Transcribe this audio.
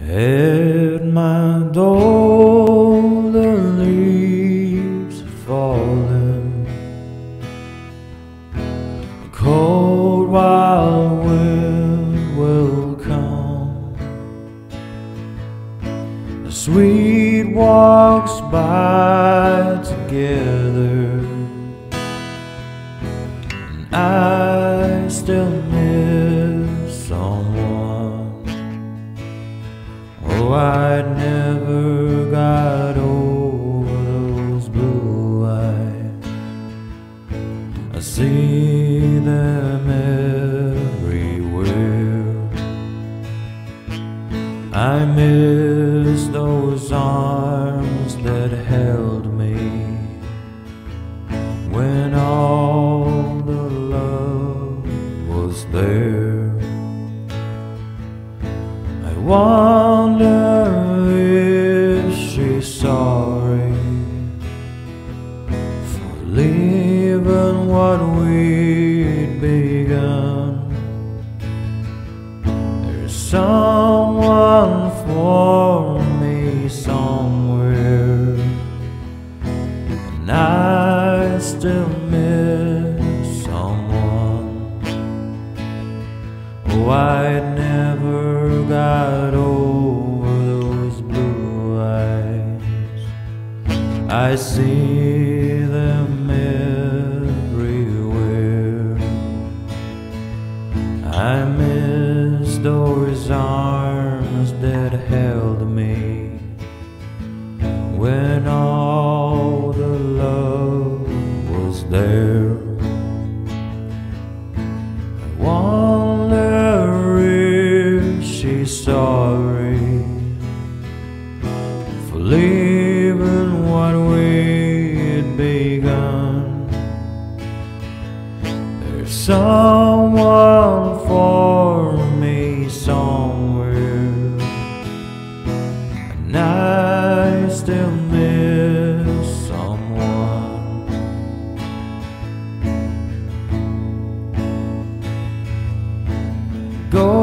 At my door the leaves are falling, a cold wild wind will come, the sweet walks by together, and I still miss someone. Oh, I never got over those blue eyes. I see them everywhere. I miss those arms that held me when all the love was there. I wonder if she's sorry for leaving what we'd begun. There's someone for me somewhere, and I still miss someone. Oh, I never got over those blue eyes. I see them everywhere. I miss those arms that held me when all the love was there. I wonder if she's sorry for leaving what we'd begun. There's someone for me somewhere, and I still miss someone. Go